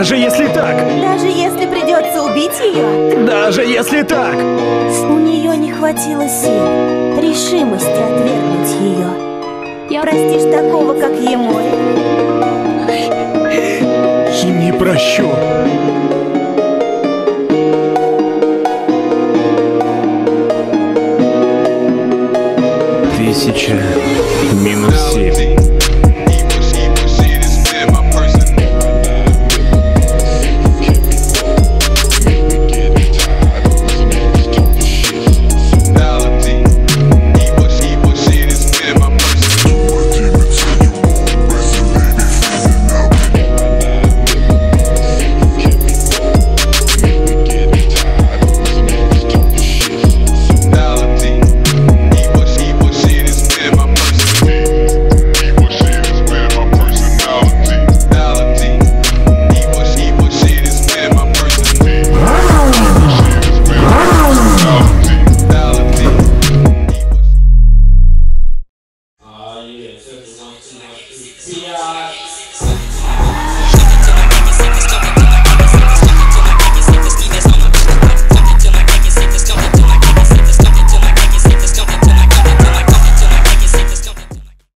Даже если так. Даже если придется убить ее, Даже если так. у нее не хватило сил, решимости отвергнуть ее. Простишь такого, как ему? И не прощу. Тысяча минус 7. Yeah.